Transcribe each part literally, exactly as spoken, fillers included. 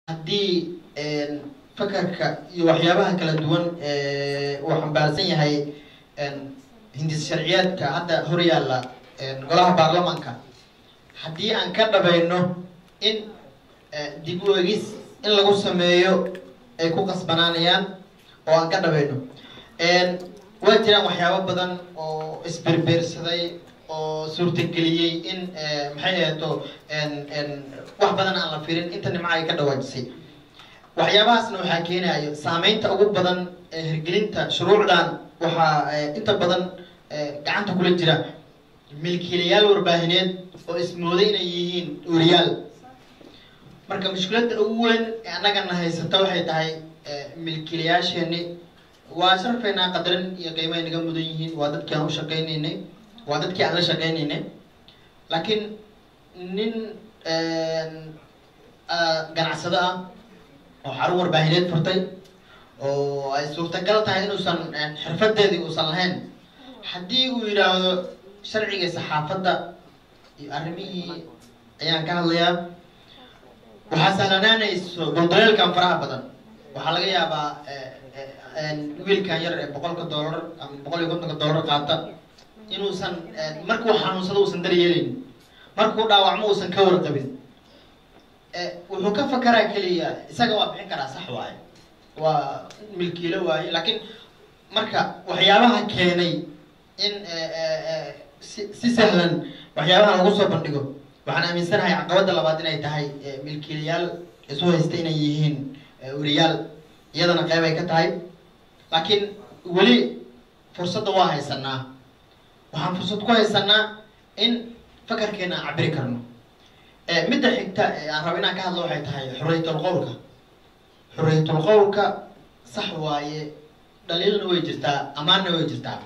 haddii fakarka iyo waxyaabaha kala duwan uu xambaarsan yahay hindis sharciyeedka hadda hor yaalla golaha baarlamaanka haddii aan ka dhabayno in dib u eegis in lagu sameeyo ay ku qasbanaanayaan oo aan ka dhabayno waa jiraan waxyaabo badan oo isberbeersaday oo suurtageliyey in maxay ahaato wax badan aan la fiirin inta nimco ay ka dhawaajisay waxyaabahaasna waxaa keenayo saameynta ugu badan ee hirgelinta shuruucdan waxaa inta badan gacanta kula jira milkiilayaal warbaahineed oo ismooday inay yihiin wariyaal marka mushkiladda ugu weyn ee annagana haysata waxay tahay milkiilayaasheeni waa sharfaynaa qadarin iyo qiimahay naga mudan yihiin waa dadkii aan u shaqaynaynay waa dadkii aan la shaqaynaynay laakiin nin ganacsado ah oo xarun warbaahineed furtay oo ay suurtagal tahay inuusan xirfadeedii uusan lahayn haddii uu yidhaahdo sharciga saxaafadda iyo arrimihii ayaan ka hadlayaa waxaa sahlanaanayso dulduleelkan faraha badan waxaa laga yaabaa wiilkan yar ee boqolka dollar ama boqol iyo kontonka dollar qaata inuusan markuu xanuunsado uusan daryeelin markuu dhaawacmo uusan ka warqabin wuxuu ka fakaraa keliya isaga waa bixin karaa sax waaye waa milkiilo waaye laakiin marka waxyaabaha keenay in si si sahlan waxyaabaha lagu soo bandhigo waxaan aaminsanahay caqabadda labaad inay tahay milkiilayaal isu haysta inay yihiin wariyaal iyadana qeyb ay ka tahay laakiin weli fursadda waa haysanaa waxaan fursad ku haysanaa in fakarkeena aan cabiri karno midda xigta aan rabo inaan ka hadlo waxay tahay xurriyatul qowlka xurriyatul qowlka sax waaye dhaliilna way jirtaa amaanna way jirtaa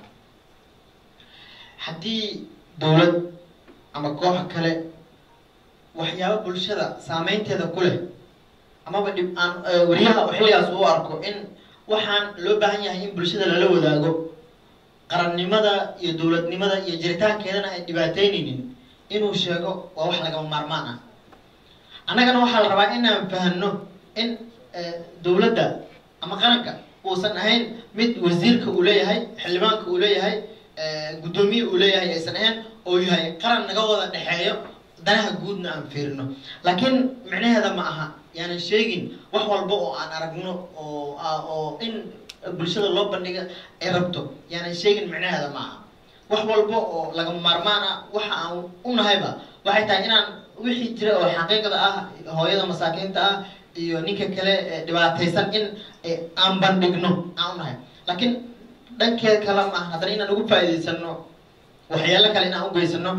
haddii dowlad ama koox kale waxyaabo bulshada saameynteeda ku leh amaba dhib aan wariyaha xilligaas u arko in waxaan loo baahan yahay in bulshada lala wadaago qarannimada iyo dowladnimada iyo jiritaankeedana ay dhibaateynaynin inuu sheego waa wax lagama maarmaan ah annagana waxaa la rabaa inaan fahanno in dowladda ama qaranka uusan ahayn mid wasiirka uu leeyahay xildhibaanka uu leeyahay guddoomiye uu leeyahay aysan ahayn oo yahay qaran naga wada dhexeeyo danaha guudna aan fiirino laakiin micnaheeda ma aha yaanan sheegin wax walba oo aan aragno oo oo in bulshada loo bandhiga ay rabto yaanan sheegin micnaheeda ma aha wax walba oo lagama maarmaan ah waxa aan u nahayba waxay tahay inaan wixii jira oo xaqiiqda ah hooyada masaakiinta ah iyo ninka kale dhibaataysan in aan bandhigno aan u nahay laakiin dhankeed kale ma aha haddana inaan ugu faa'iidaysano waxyaalo kale inaan u geysano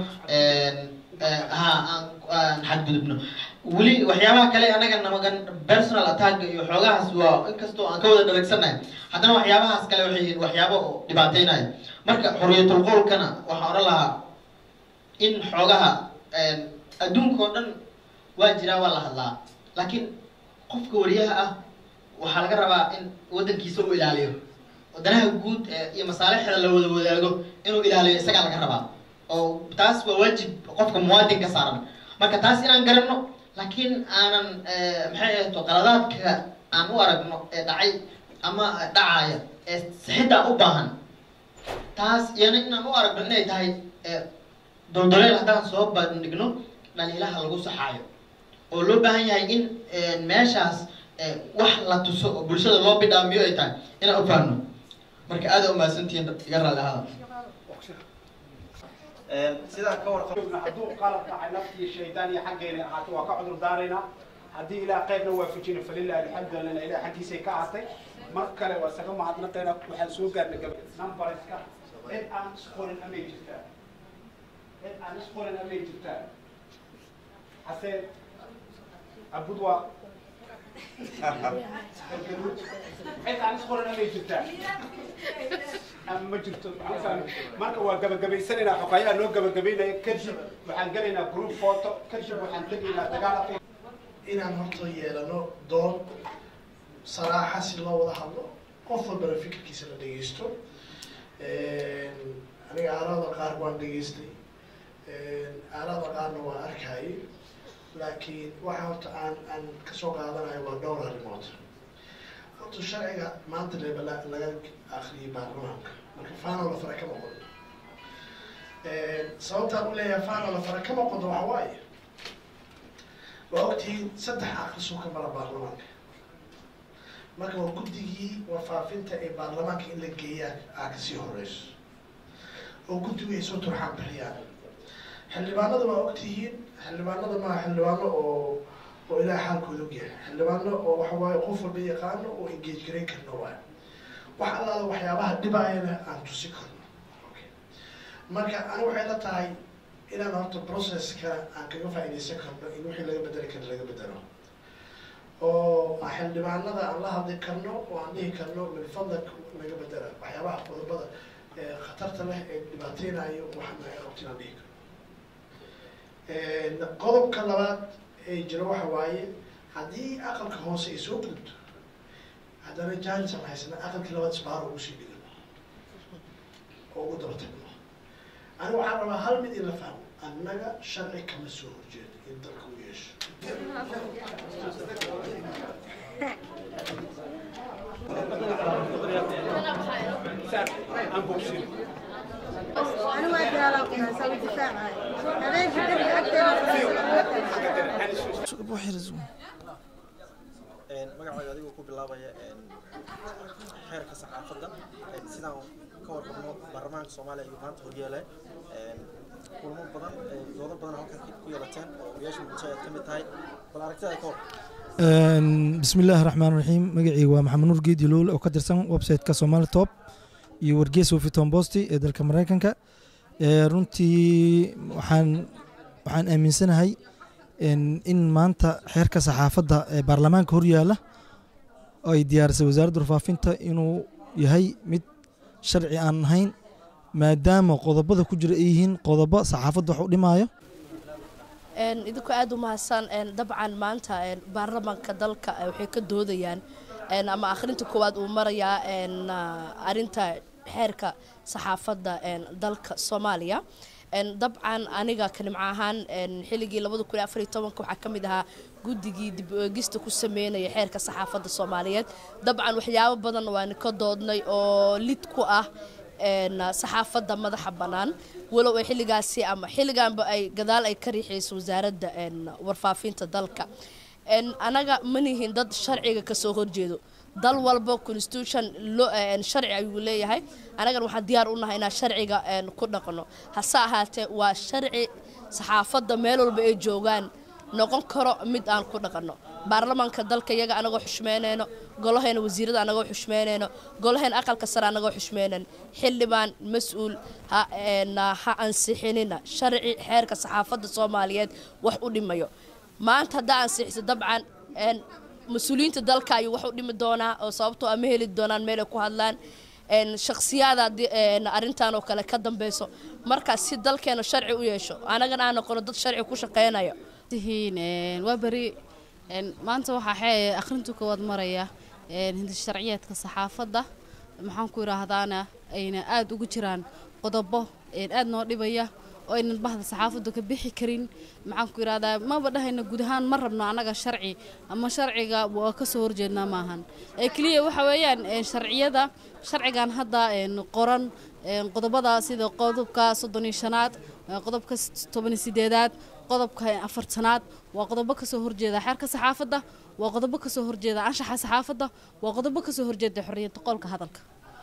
ha aan xadgudubno weli waxyaabaha kale annaga namagan personal attack iyo xoogahaas waa inkastoo aan ka wada dharagsannahay haddana waxyaabahaas kale waxay yihiin waxyaabo oo dhibaateynayo marka xurriyatul qowlkana waxaan odhan lahaa in xoogaha adduunka oo dhan waa jiraa waa la hadlaa laakiin qofka wariyaha ah waxaa laga rabaa in waddankiisa uu ilaaliyo wadanaha guud iyo masaalixda la wada wadaago inuu ilaaliyo isagaa laga rabaa oo taas waa waajib qofka muwaadin ka saaran marka taas inaan garanno laakiin aanan maxay ahto qaladaadka aan u aragno ee dhacay ama dhacaya ee sixiddaa u baahan taas iyana inaan u aragno inay tahay doldoleel haddaan soo bandhigno dhaliilaha lagu saxaayo oo loo baahan yahay in meeshaas wax la tuso oo bulshada loo bidhaamiyo ay tahay inaan u faahno marka aada u mahadsantihiin iga raalli ahada sidaan ka warqabna hadduu qalab dhacay naftii shaydaan iyo xaggeena ahaato waa ka cudur daaraynaa haddii ilaah qaybna waafajina falilah alxamdu lana ilaah xaggiisay ka ahatay mar kale waa isaga mahadnaqayna waxaan soo gaarnay gabadh numberska cid aan isqorin amay jirtaa cid aan isqorin amay jirtaa xaseen abudwa cid aan isqorin amay jirtaa ma jirto marka waa gabagabaysanaynaa xoqayaha noo gabagabaynaya kadib waxaan gelaynaa group photo kadib waxaan tegaynaa dagaal inaan horta yeelano doon saraaxa si loo wada hadlo qof walbana fikirkiisa la dhegeysto aniga aalada qaar waan dhegeystay aalada qaarna waan arkayay laakiin waxa horta aan aan kasoo qaadanayo waa dhowr arrimood. horta sharciga maanta leebala laga akhriyay baarlamaanka marka faano la fara kama qodo. sababtaan u leeyahay faano la fara kama qodo waxa waaye waa ogtihiin saddex aqrisoo ka mara baarlamaanka marka waa guddigii warfaafinta ee baarlamaanka in la geeyaa aa kasii horeyso oo guddigu ay soo turxaan bixiyaan. xildhibaanada waa ogtihiin xildhibaanada maaha xildhibaano oo oo ilaa xaalkooda ogyahay xildhibaano oo waxa waaye qof walba yaqaano oo engage gareyn karno waayo wax allaala waxyaabaha dhibaayana aan tusi karno. marka ani waxay la tahay inaan horta processka aan kaga faa'iidaysan karno in wixii laga bedeli karo laga bedelo oo xildhibaanada aan la hadli karno oo aan dhihi karno min fadlak laga bedela waxyaabaha qodobada khatarta leh ee dhibaateynayo waxna rabti inaan dhihi karno. qodobka labaad ee jiro waxa waaye haddii aqalka hoose ay soo gudubto haddana jaalis aan haysana aqalkii labaad isbaaro ugu sii dhigano oo ugu daba tagno. ani waxaan rabaa hal mid in la fahmo annaga sharci kama soo horjeedo in dalka u yeesho. أنا ما أدري على قناة سوي دفاع أنا جدري أكثر magacaaga adigoo ku bilaabaya xeerka saxaafadda sidaan ka warqabno baarlamaanka Soomaaliya iyo maanta horyeelay kulamo badan doodo badan halkan ku yeelateen oo odayaasha bulshada ka mid tahay bal aragtida ka hor. bismillaahi raxmaani raxiim magacayga waa maxamed nuur geedi lool oo ka tirsan website-ka Somali Top iyo wargeyska Washington Post ee dalka Mareykanka. runtii waxaan waxaan aaminsanahay in maanta xeerka saxaafadda ee baarlamaanka horyaala oo ay diyaarisay wasaaradda warfaafinta inuu yahay mid sharci aan ahayn maadaama qodobada ku jira ay yihiin qodobo saxaafadda wax u dhimaayo. idinku aad u mahadsan dabcan maanta baarlamaanka dalka waxay ka doodayaan ama akhrinta koowaad uu marayaa arinta xeerka saxaafadda dalka Soomaaliya. dabcan aniga kalimca ahaan xilligii labada kun iyo afar iyo tobanka waxaa ka mid ahaa guddigii dib u eegista ku sameynaya xeerka saxaafadda Soomaaliyeed. dabcan waxyaabo badan waan ka doodnay oo lid ku ah saxaafadda madaxa bannaan walow ay xilligaasi ama xilligaanba ay gadaal ay ka riixayso wasaaradda warfaafinta dalka. anaga manihin dad sharciga ka soo horjeedo dal walba constitution loo sharci ayuu leeyahay anagan waxaan diyaar u nahay inaan sharciga ku dhaqno hase ahaatee waa sharci saxaafadda meel walba ay joogaan noqon karo mid aan ku dhaqano. baarlamaanka dalka iyaga anagoo xushmeynayno golaheena wasiirada anagoo xushmeynayno golaheena aqalka sare anagoo xushmeynayno xildhibaan mas'uul ha ha ansixinina sharci xeerka saxaafadda Soomaaliyeed wax u dhimayo. maanta hadda ansixisa dabcan مسؤولين تدلك أي واحد من دونا أو صابتوا أمهل الدونا ميل كهذلان إن شخصيات إن أرنتان وكلا كدم بيسو مركز سيدل كانوا الشرع ويشوا أنا جنا أنا قرضت الشرع وكوش قينا يا تهين وبري إن ما أنت وحى أخرنتك واد مريا إن هند الشرعيات كصحافة ده محن كورا هذانا إن أد وجران قضبه إن أد نور لبيا وإن البحث الصحافة ده كبيح كرين معن كورا هذا ما بدها إن جودهان مرة بنا أنا شرعي أما شرعي جا وكسور جدنا معهن كلية وحويان إن شرعية ده شرعي كان هذا إن قرن إن قضبة ده سيد قضب كصدني شنات قضب كستبني سيدات قضب كأفر سنات وقضب كسهور جدا حركة صحافة ده وقضب كسهور جدا عشان صحافة ده وقضب كسهور جدا حرية تقول كهذاك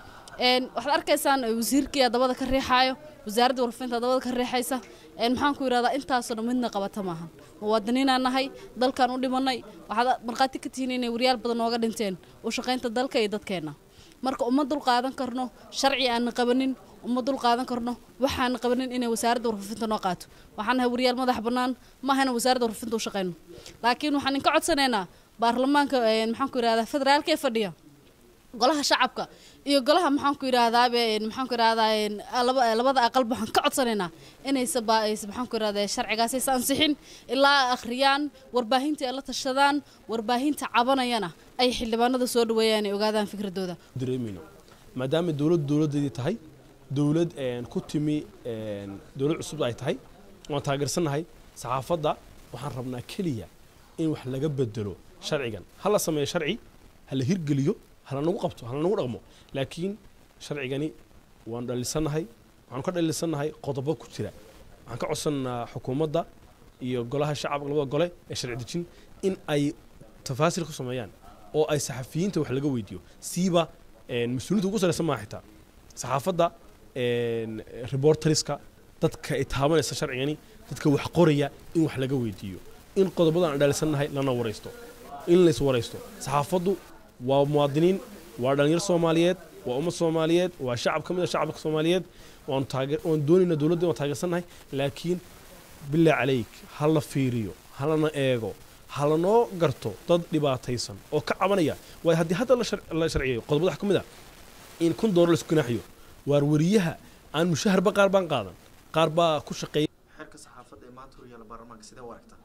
إن واحد أركيسان وزير كي هذا كالريحايو وزارة ورفنت هذا كالريحايسة إن محن كوير هذا أنت أصلا منا قبتها معهن وودنينا أنا هاي دل كانوا اللي مناي واحد مرقاتي كتيرين وريال بدن واحد انتين وشقين تدل كيدت كينا مرك أم دل قاعدن كرنو شرعي أن قبنين أم دل قاعدن كرنو وحن قبنين إن وزارة ورفنت نقاط وحنا وريال مذهب بنان ما هنا وزارة ورفنت وشقين لكن وحن نقعد سنة برلمان إن محن كوير هذا فدرال كيف فديه golaha shacabka iyo golaha maxaan ku yiraahdaa been maxaan ku yiraahdaa laba labada aqal waxaan ka codsanaynaa inay sabaa maxaan ku yiraahdaa sharcigaas ay ansixin ilaa akhriyaan warbaahinta ay la tashadaan warbaahinta cabanayana ay xildhibaanada soo dhaweeyaan ay ogaadaan fikradooda dareemino maadaama dawlad dawladeedii tahay dawlad een ku timi een dawlad cusub ay tahay waan taageersanahay saxaafadda waxaan rabnaa keliya in wax laga bedelo sharcigan ha la sameeyo sharci ha la hirgeliyo ha la nagu qabto ha la nagu dhaqmo laakiin sharcigani waan dhalisanahay waxaan ka dhalisanahay qodobo ku jira waxaan ka codsanaa xukuumadda iyo golaha shacabka labada gole ee sharci dejin in ay tafaasil ku sameeyaan oo ay saxafiyiinta wax laga weydiiyo siiba mas-uuliyiinta ugu sareysan maa xitaa saxaafadda reporteriska dadka ay taabanaysa sharcigani dadka wax qoraya in wax laga weydiiyo in qodobadan aan dhalisanahay lana waraysto in lays waraysto saxaafaddu waa muwaadiniin waa dhalinyaro soomaaliyeed waa ummad soomaaliyeed waa shacab ka mid ah shacabka soomaaliyeed waan taageer waan doonayna dowladda waan taageersanahay laakiin bilaa calayk ha la fiiriyo ha lana eego ha lanoo garto dad dhibaataysan oo ka cabanaya waayo haddii hadda la sharciyeeyo qodobada wax ka mid ah in kun doolar laisku ganaaxiyo waar wariyaha aan mushaharba qaar baan qaadan qaar baa ku shaqeeya xeerka saxaafadda ee maanta horyaala baarlamaanka sidee u aragtaa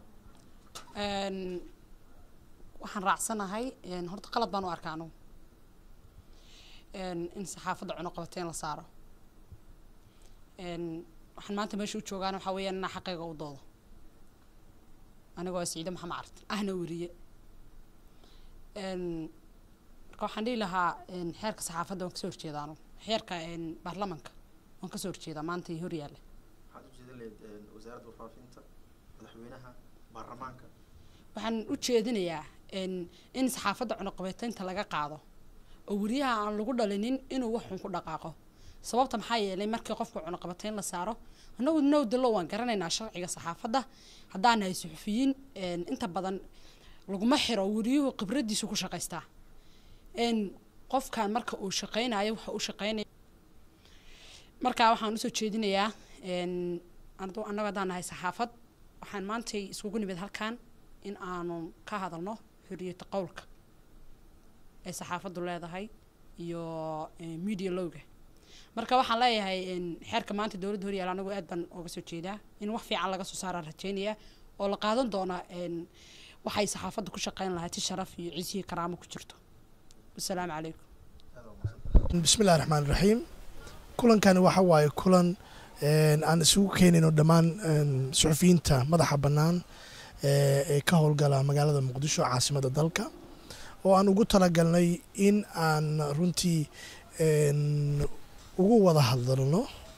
waxaan raacsanahay horta qalad baan u arkaa anugu in saxaafadda cunuqabateyn la saaro waxaan maanta meesha u joogaan waxaa weeyaan inaa xaqayga u doodo anigoo ah Siciide Maxamed Cart ahna wariye marka waxaan dhihi lahaa xeerka saxaafadda waan kasoo horjeedaa anugu xeerka baarlamaanka waan kasoo horjeedaa maanta iyo horyaale waxaad u jeedin lahayd wasaaradda warfaafinta madaxweynaha baarlamaanka waxaan u jeedinayaa in saxaafadda cunuqabateynta laga qaado oo wariyaha aan lagu dhalinin inuu wax xun ku dhaqaaqo sababta maxaa yeelay markii qofka cunuqabateyn la saaro anagu nowdalo waan garanaynaa sharciga saxaafadda haddaan nahay suxufiyiin inta badan laguma xiro wariyuhu khibradiisu ku shaqaystaa qofkan marka uu shaqaynayo waxa uu shaqaynaya marka waxaan usoo jeedinayaa annaga haddaan nahay saxaafad waxaan maantay iskugu nimid halkan in aanu ka hadalno xorriyadda qowlka ee saxaafaddu leedahay iyo media lowga marka waxaan leeyahay xeerka maanta dowladda horyaala anagu aad baan uga soo jeedaa in wax fiican laga soo saaraan rajeynaya oo la qaadan doona waxay saxaafadda ku shaqayn lahayd si sharaf iyo ciise iyo karaamo ku jirto assalaamu calaykum bismillahi raxmaani raxiim kulankani waxa waaye kulan aan isugu keenayno dhammaan suxufiyiinta madaxa bannaan ee ka howlgala magaalada muqdisho caasimadda dalka oo aan ugu talagalnay in aan runtii ugu wada hadalno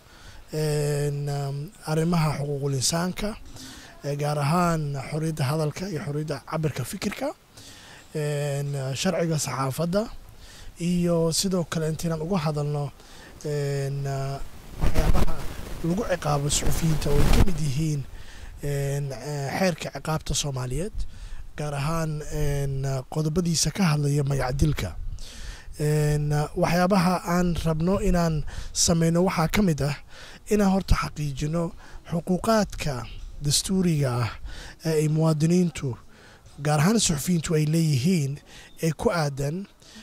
arrimaha xuquuqul insaanka gaar ahaan xorriyadda hadalka iyo xorriyadda cabirka fikirka sharciga saxaafadda iyo sidoo kale intaynaan uga hadalno waxyaabaha lagu ciqaabo suxufiyiinta oo ay ka mid yihiin xeerka ciqaabta soomaaliyeed gaar ahaan qodobadiisa ka hadlaya magacdilka waxyaabaha aan rabno inaan sameyno waxaa ka mid ah inaan horta xaqiijino xuquuqaadka dastuuriga ah ee ay muwaadiniintu gaar ahaan suxufiyiintu ay leeyihiin ee ku aadan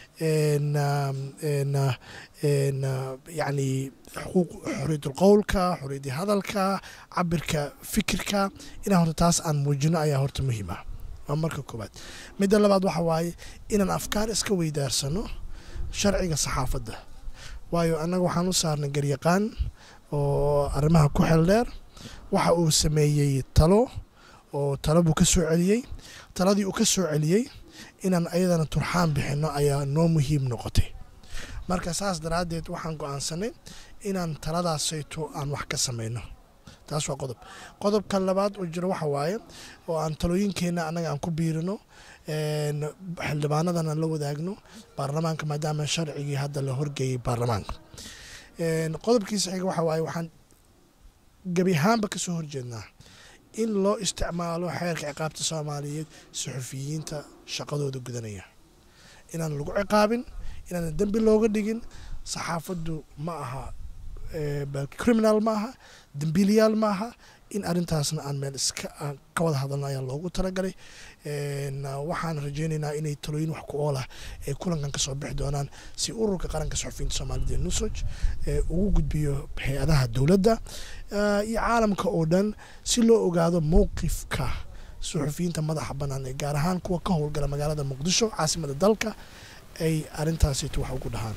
yani xuquuq xorriyadul qowlka xorriyaddii hadalka cabirka fikirka inaan horta taas aan muujino ayaa horta muhiim ah waa marka koowaad midda labaad waxa waaye inaan afkaar iska weydaarsano sharciga saxaafadda waayo annaga waxaan u saarnay garyaqaan oo arrimaha ku xel dheer waxa uu sameeyey talo oo talo buu ka soo celiyey taladii uu ka soo celiyey inaan ayadana turxaan bixino ayaa noo muhiim noqotay marka saas daraaddeed waxaan go-aansanay inaan taladaasayto aan wax ka sameyno taas waa qodob qodobka labaad oo jiro waxa waaye oo aan talooyinkeenna annaga aan ku biirino xildhibaanadan aan la wadaagno baarlamaanka maadaama sharcigii hadda la horgeeyey baarlamaanka qodobkiisa xiga waxa waaye waxaan gebi ahaanba ka soo horjeednaa in loo isticmaalo xeerka ciqaabta soomaaliyeed suxufiyiinta shaqadooda gudanaya inaan lagu ciqaabin inaan dembi looga dhigin saxaafaddu ma aha criminal ma aha dembiiliyaal ma aha in arrintaasna aan meel iska ka wada hadalno ayaa loogu talagalay waxaan rajeynaynaa inay talooyin wax ku oolah ay kulankan ka soo bixi doonaan si ururka qaranka suxufiyiinta soomaalida ee nusoj ugu gudbiyo hay-adaha dowladda iyo caalamka oo dhan si loo ogaado mowqifka suxufiyiinta madaxa bannaan ee gaar ahaan kuwa ka howlgala magaalada muqdisho caasimadda dalka ay arrintaasito wax ugu dhahaan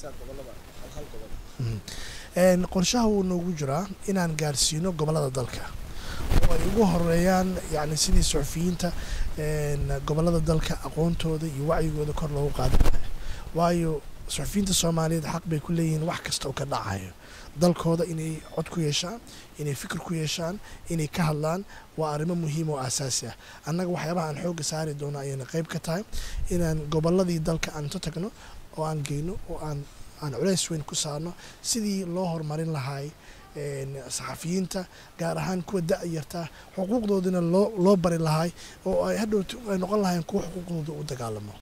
gaarsiisaa gobolada hal gobol een qorshaha uu noogu jiraa inaan gaarsiino gobolada dalka oo ay ugu horeeyaan yani sidii suxufiyiinta een gobolada dalka aqoontooda iyo wacyigooda kor loogu qaadi lahaa waayo suxufiyiinta Soomaaliyeed xaq bay ku leeyihiin wax kasta oo ka dhacayo dalkooda inay cod ku yeeshaan inay fikir ku yeeshaan inay ka hadlaan waa arrimo muhiim oo aasaasi ah annaga waxyaabaha aan xoogga saari doono ayayna qayb ka tahay inaan goboladii dalka aan ka tagno oo aan geyno oo aan aan culays weyn ku saarno sidii loo horumarin lahaa saxafiyiinta gaar ahaan kuwa da'yarta xuquuqdoodina loo loo bari lahaa oo ay hadhow ay noqon lahayn kuwa xuquuqdooda u dagaalamo